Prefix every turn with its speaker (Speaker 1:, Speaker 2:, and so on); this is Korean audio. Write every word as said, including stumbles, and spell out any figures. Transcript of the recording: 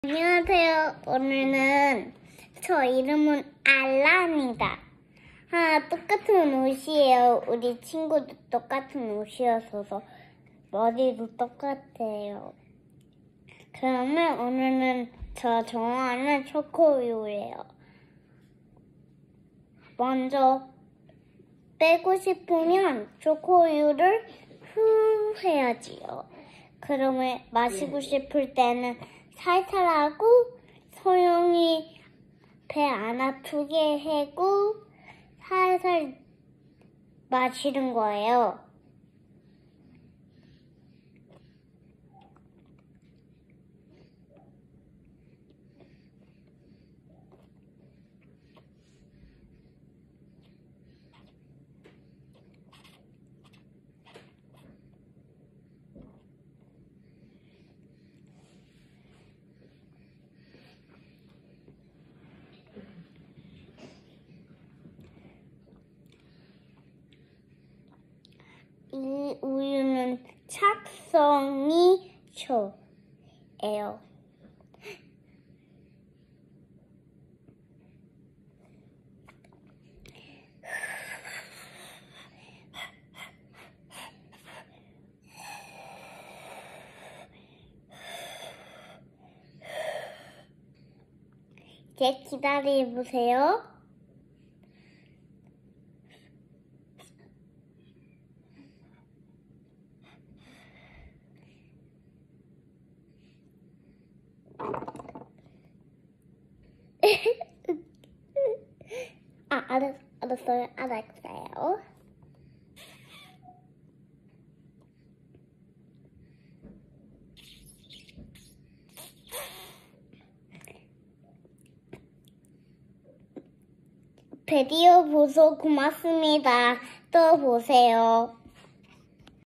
Speaker 1: 안녕하세요. 오늘은 저 이름은 알라입니다. 아, 똑같은 옷이에요. 우리 친구도 똑같은 옷이어서 머리도 똑같아요. 그러면 오늘은 저 좋아하는 초코우유예요. 먼저 빼고 싶으면 초코우유를 후 해야지요. 그러면 마시고 싶을 때는 살살 하고 소용이 배 안 아프게 하고 살살 마시는 거예요. 이 우유는 착성이 좋아요. 이제 기다려보세요. 아, 알았, 알았어요. 알았어요. 비디오 보소 고맙습니다. 또 보세요.